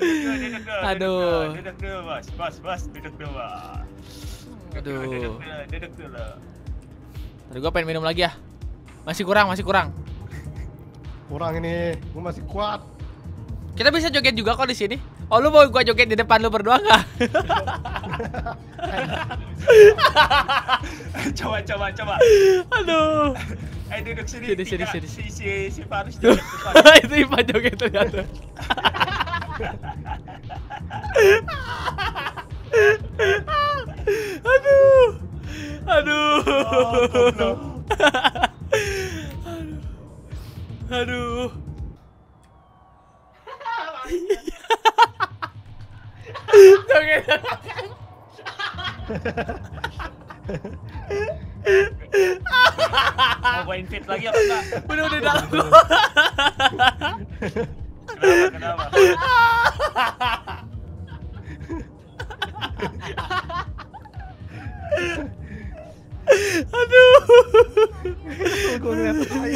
Aduh. Duduk dulu, bos, duduk dulu, bos. Aduh. Duduk dulu. Tadi gua pengen minum lagi ya. Masih kurang. Kurang ini, gua masih kuat. Kita bisa joget juga kok di sini. Oh, lu mau gua joget di depan lu berdua nggak? Coba. Aduh. Duduk sini. Sini. Si Faris joget depan. Itu Ipa joget ternyata. Aduh. Aduh. Joget. Mau gua invite lagi apa enggak? Udah dalam gua. Kenapa? Aduh. Gua ngeliat bayi.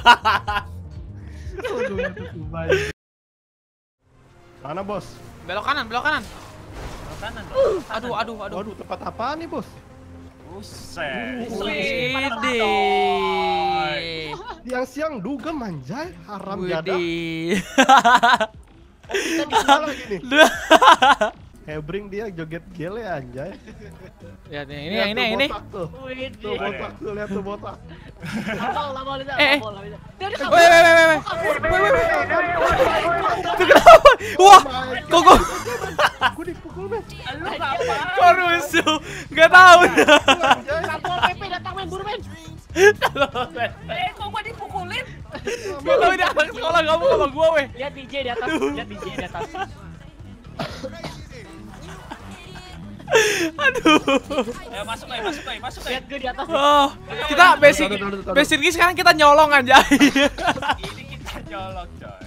Gua ngeliat bayi. Mana bos? Belok kanan. Kanan. Aduh. Waduh, tempat apaan nih bos? Buset. Widih. Siang-siang dugem anjay, haram jadah. Widih. Kita di mana lagi nih? Hebring dia joget gele anjay. Lihat nih, Lihat tuh ini. botak tuh. Tuh botak tuh, lihat tuh botak. Weh. Itu kenapa? Wah, kok gua Dipukul men. Lu ngapain? kok rusuh? Gak tahu. Satpol PP datang men, buru men. Kok gua dipukulin? Gak tahu ini anak sekolah kamu sama gua, weh. Lihat DJ di atas, Aduh. Ayo masuk. Lihat gue di atas. Oh, kita basically sekarang kita nyolong aja. Ini kita nyolong, coy.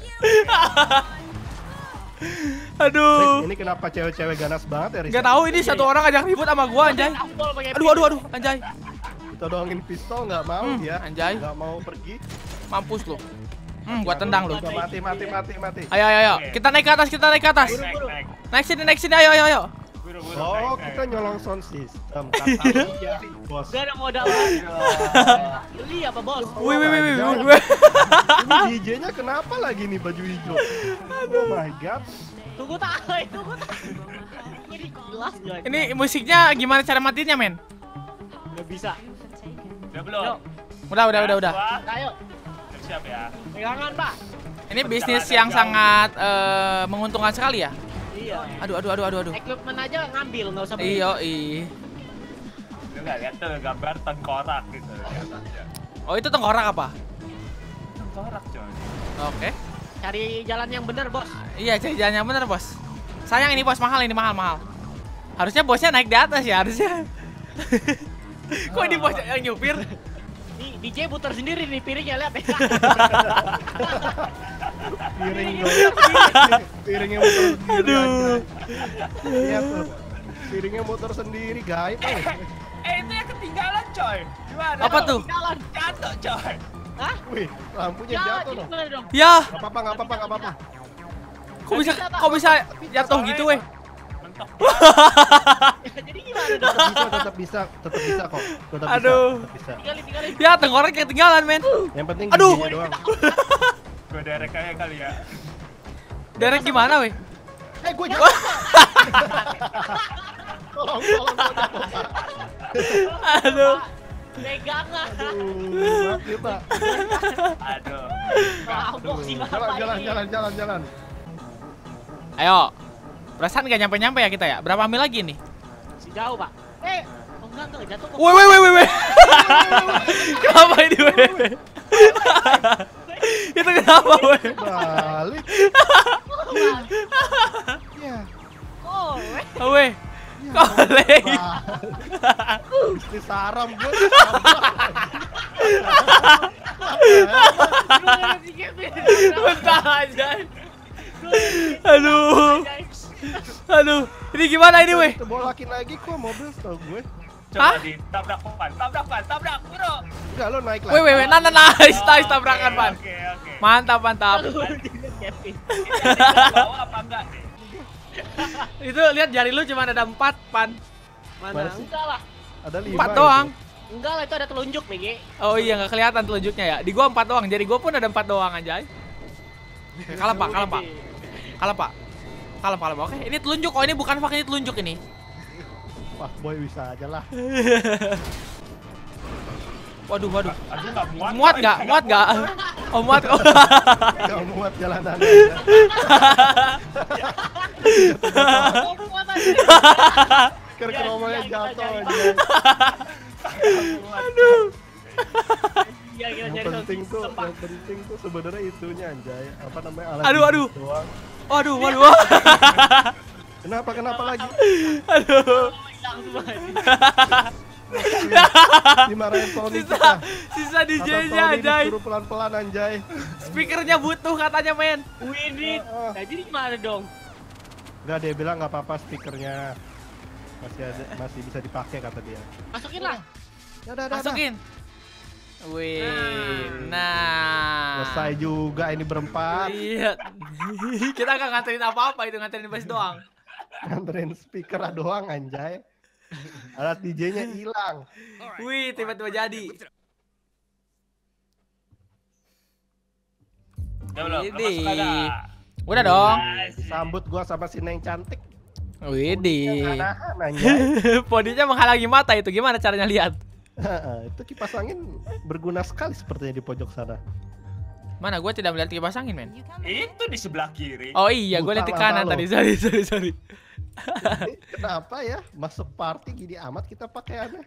Aduh. Ini kenapa cewek-cewek ganas banget ya? Riz? Gak tahu ini satu orang ngajak ribut sama gua anjay. Aduh, anjay. Kita doangin pistol nggak mau dia. Anjay. Nggak mau pergi. Mampus lu. Gua tendang lu. Udah mati. Ayo. Kita naik ke atas. Naik sini, ayo. Buru, Oh, naik. kita nyolong sound system. Kata dia, bos. Gak ada modal lagi. Beli apa bos? Wih. Ini DJ-nya kenapa lagi nih baju hijau? Oh my god. Tunggu tak. Ini kelas guys. Ini musiknya gimana cara matinya, men? Gak bisa. Udah belum? Udah. Ayo, Siap ya. pegangan pak. Ini bisnis yang sangat menguntungkan sekali ya. Iya. Aduh. Equipment aja ngambil, nggak usah beli. Iya. Lu nggak lihat tuh gambar tengkorak gitu. Oh, itu tengkorak apa? Tengkorak, coy. Oke. Cari jalan yang benar bos. Iya, cari jalan yang bener, bos. Sayang ini bos, mahal. Harusnya bosnya naik di atas ya, harusnya. Kok ini bosnya yang nyupir? Nih DJ putar sendiri nih piringnya lihat ya. Piringnya motor sendiri. Aduh. Iya tuh. Piringnya motor sendiri, guys. Itu yang ketinggalan, coy. Gimana? Apa tuh? Jalan. Jatuh, coy. Hah? Wih, lampunya jatuh dong. gimana dong? Ya, Nggak apa-apa. kok bisa jatuh gitu, weh? Mentok. Jadi gimana dong? Tetap bisa kok. Aduh. Tetap bisa. Tinggalin. Ya, tengkorak ketinggalan, men. Yang penting Aduh. giginya doang. Gue derek aja kali ya. Derek gimana, weh? Gue jatuh. Tolong, gua jatuh, Pak. Aduh. Pegangan. Mati, Pak. Aduh. Mabok sih bapak ini. Jalan. Ayo. Perasaan gak nyampe-nyampe ya kita ya? Berapa mil lagi nih? Si jauh pak. Enggak jatuh kok. Woi. Kenapa ini, weh? Itu kenapa, weh? Balik. Ya. Oh, Weh. Koleng. Bisnis haram gue. Bentar aja. Aduh. Ini gimana ini, weh? Bolakin lagi kok mobil tau gue. Coba Hah? tabrak, bro. Enggak, lo naik lagi. Weh, nice tabrakan, Pan. Oke. Mantap. Kevin. Ini ada yang bawa apa enggak nih? Itu lihat jari lu cuma ada 4, Pan. Mana Mana? sih? Enggak lah. Ada 5 4 doang. Enggak lah, itu ada telunjuk, BG. Oh iya, nggak kelihatan telunjuknya ya. Di gua 4 doang, jari gua pun ada 4 doang anjay. Kalem, Pak, kalem, Pak. Kalem, Pak. Kalem, kalem. Oke, ini telunjuk. Oh, ini bukan fak, ini telunjuk ini. Wah, boy bisa aja lah. Waduh, waduh. Aduh nggak muat. Muat nggak? Muat nggak? Oh, muat. Oh. Gak muat jalanannya. Oh, kuat aja. Keromanya jatuh aja. Aduh. Iya, kita Yang cari penting tuh, tempat. yang penting tuh sebenarnya itunya anjay. Apa namanya? Alat Aduh, aduh. gigit doang. Waduh, waduh. Kenapa lagi? Aduh. Hilang semua. Dimarahin Tony Sisa, kita. sisa Kata DJ-nya Tony anjay. disuruh pelan-pelan anjay. Speakernya butuh katanya, men. Winit. Nah, jadi gimana dong? Enggak, dia bilang nggak apa-apa speakernya. Masih bisa dipakai kata dia. Masukin lah. Ya udah, Masukin. Wih, nah. Selesai juga ini berempat. Iya. Kita nggak nganterin apa-apa, itu nganterin bass doang. Nganterin speaker doang anjay. Alat DJ-nya hilang. Wih, tiba-tiba jadi. Ya belum, Ini. lepas kagak? Udah dong. Sambut gua sama si Neng cantik. Widih. Nahan anjay. Podinya menghalangi mata itu, gimana caranya lihat? Itu kipas angin berguna sekali sepertinya di pojok sana. Mana gue tidak melihat kipas angin, men. Itu di sebelah kiri. Oh iya, gue lihat di Buta kanan mata tadi. lo. Sorry. Kenapa ya masuk party gini amat kita pakaiannya?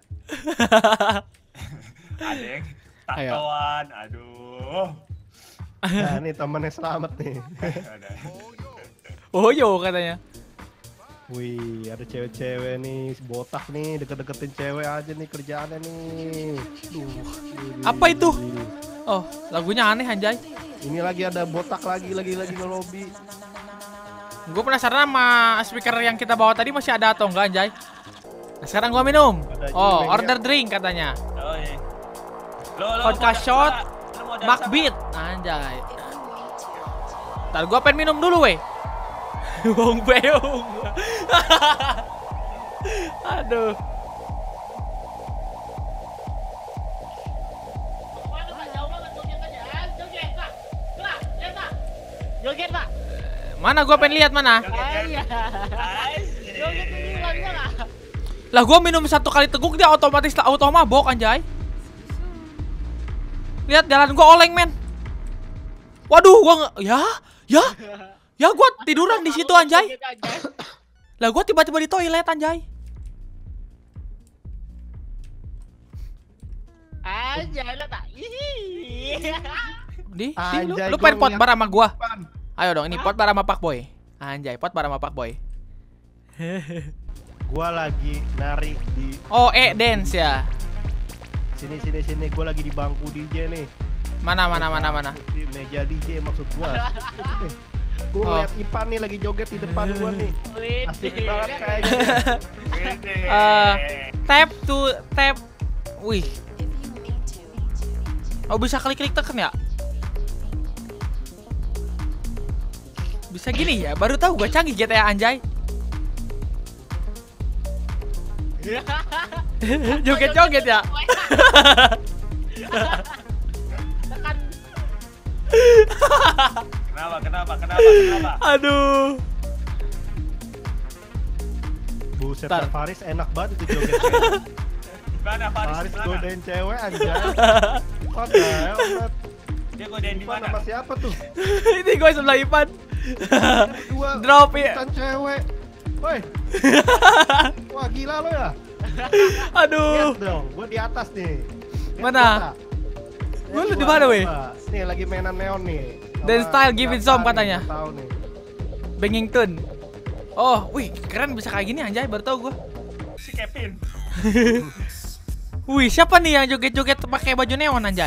Ada yang Ayo. tatoan, aduh. Nah ini temennya selamat nih. Ada. Oh yo katanya. Wih ada cewek-cewek nih botak nih deket-deketin cewek aja nih kerjaannya nih. Duh, Apa itu? Oh, lagunya aneh anjay. Ini lagi ada botak lagi ngelobi. Gue penasaran sama speaker yang kita bawa tadi masih ada atau enggak anjay. Nah, sekarang gua minum. Ada Oh, juga order drink katanya. Oh iya. Lo Vodka mau shot, lo mau dansa Macbeat, anjay. Ntar gua pengen minum dulu weh. Wong beung. Aduh. Mana Pak? Jauh banget joget aja. Joget, Pak. Gerak, lihat, Pak. Joget, Pak. Mana gua pengen lihat mana? Iya. Asik. Joget ini hilangnya nggak? Lah gua minum 1 kali teguk dia otomatis auto mabok anjay. Lihat jalan gua oleng men. Waduh gua ya gua tiduran di situ anjay. Joget aja. Lah gua tiba-tiba di toilet anjay. Anjay, lihat, Pak. Ih. Anjay, Lu gua pengen pot ngeliat bar sama gua? depan. Ayo dong ini pot bar sama Pak Boy. Anjay pot bar sama Pak Boy. Gua lagi nari di Oh dance ya. sini gua lagi di bangku DJ nih. Mana. Di meja DJ maksud gua. Gua Oh. ngeliat Ipan nih lagi joget di depan gua nih. Wih, Asik banget kayaknya. Gede. Tap. Wih. Oh bisa klik tekan ya? Bisa gini ya? Baru tahu gua canggih GTA anjay. Joget-joget ya? Tekan. Kenapa? Aduh. Buset, Ntar. Faris enak banget itu joget. Mana Faris? Faris Mana? godain cewek anjay. Padahal Dia godain di Ipan mana? sama siapa tuh? Ini gue sebelah Ipan. Dua Drop ya. bukan cewek. Woi. Wah gila lo ya. Aduh. Lihat dong, gua di atas nih. Lihat Mana? gua, tak? Gua Lihat lu di gua, mana, weh? gua. Nih lagi mainan neon nih. Dance Sama style give it some Gata nih, katanya. gua tahu nih. Bangington. Oh, wih, keren bisa kayak gini anjay, baru tau gue. Si Kevin. Wih, siapa nih yang joget-joget pakai baju neon anjay?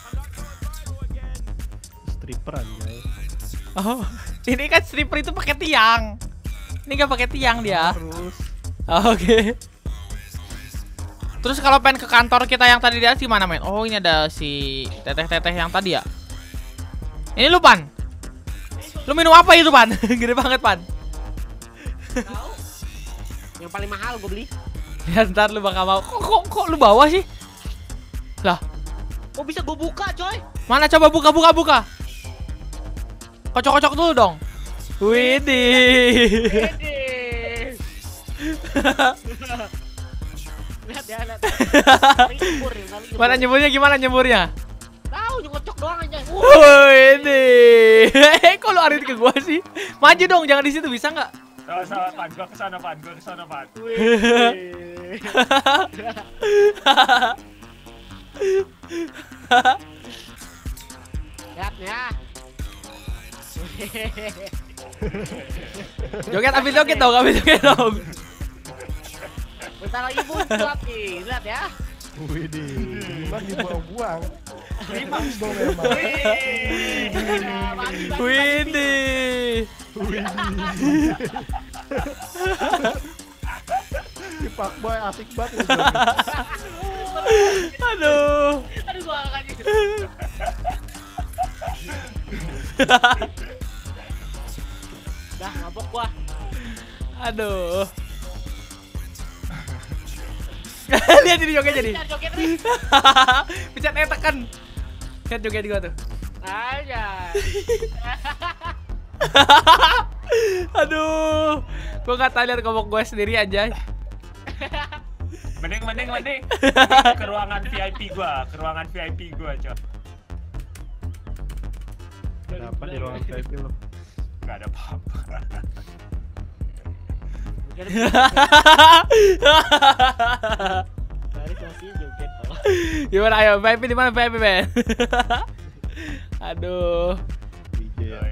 Stripper anjay. Oh, ini kan stripper itu pakai tiang. Ini nggak pakai tiang dia. Terus Oh, Oke. Terus kalau pengen ke kantor kita yang tadi di atas gimana, men? Oh, ini ada si teteh-teteh yang tadi ya. Ini lu, Pan. Lu minum apa itu, Pan? Gede banget, Pan. Tahu? Yang paling mahal gue beli. Ya ntar lu bakal mau. Kok lu bawa sih? Lah, Kok bisa gue buka, coy? mana coba buka. Kocok-kocok dulu dong. Widih. Ede. Lihat ya, lihat. Paling nyebur, paling nyebur. Mana nyemburnya gimana nyemburnya? Tahu, nyocok doang aja. Widih. Kok lu arit ke gua sih? Maju dong, jangan di situ bisa nggak? Sama Pan, gua kesana Pan. Wih. Lihat ya. Ambil joget dong. Bentar lagi muncrat nih, lihat ya. Widih, gimana dibuang-buang? Lima. Dong emang. Widih. Si Pak Boy asik banget. Aduh. Aduh, gua akan gitu. Dah, mabok gua. Aduh. Lihat ini joget jadi. Joget nih. Pencet tekan. Lihat joget gua tuh. Aja. Aduh. Gua nggak tahu lihat komok gue sendiri aja. Mending. Ke ruangan VIP gua, coy. Kenapa di ruangan VIP lo? Gak ada apa-apa. Baris masih joget toh. Gimana ayo VIP di mana VIP Ben? Aduh. DJ ya.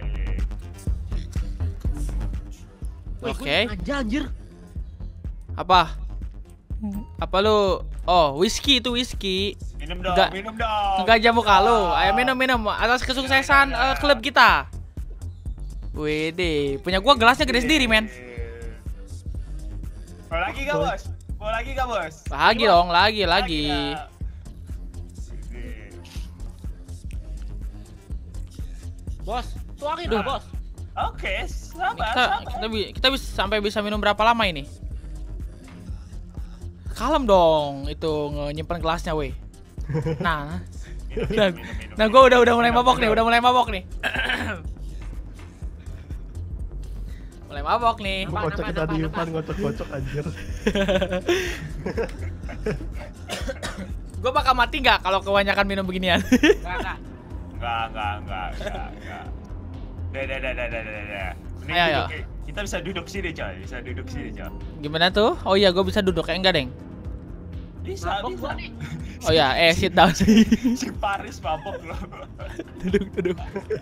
Oke. Anjir. Apa? Apa lu? Oh, whisky itu whisky. Minum dong. Enggak jamu kalu. Ayo minum atas kesuksesan klub kita. Wede, punya gua gelasnya gede sendiri, men. Mau lagi gak, Bos? Lagi dong, lagi. Dah. Bos, tuangin Duh. lah, Bos. Oke, sabar. Kita bisa sampai bisa minum berapa lama ini? Kalem dong, itu nyimpen gelasnya, weh. Nah, nah gua udah mulai mabok nih, mulai mabok nih. Gua kocok kita di depan ngocok-ngocok anjir. Gue bakal mati nggak kalau kebanyakan minum beginian? Enggak. Enggak. Dah. Mending Ayo. kita bisa duduk sini, coy. Gimana tuh? Oh iya, gue bisa duduk. Enggak, Deng. Bisa. Mabok gua nih. Oh ya, sit down sih. Si Paris mabok loh. Duduk. Duduk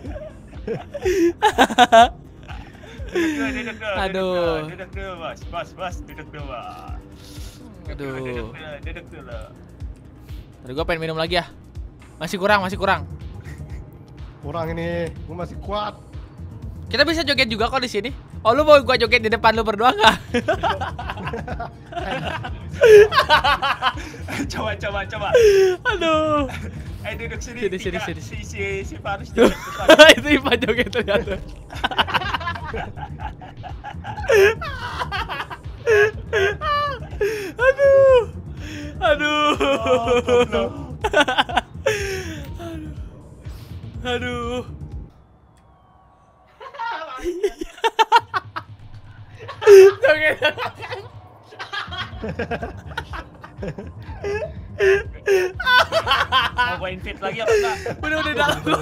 Aduh. dulu, Bos. Duduk dulu. Aduh. Duduk dulu. Tadi gue pengen minum lagi ya. Masih kurang. Kurang ini, gua masih kuat. Kita bisa joget juga kok di sini. Oh, lu mau gua joget di depan lu berdua nggak? Coba. Aduh. Duduk sini. Sini. Si Paris duduk depan. Itu Ipan joget ternyata. Aduh. Aduh. Joget. Mau gua invite lagi apa enggak? Udah dalam gua.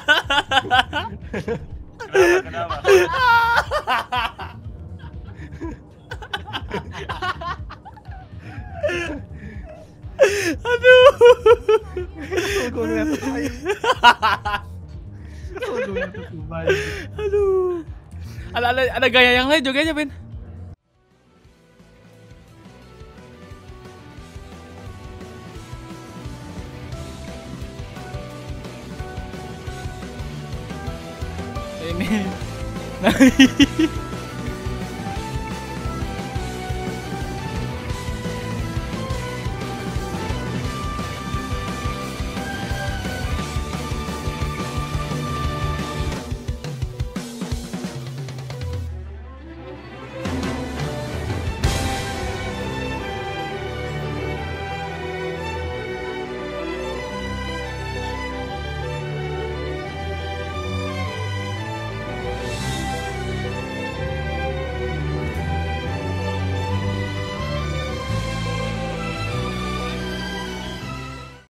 Kenapa? Aduh. Gua ngeliat air. Gua ngeliat air. Aduh. Ada gaya yang lain jogetnya, Ben. Ini. Nah.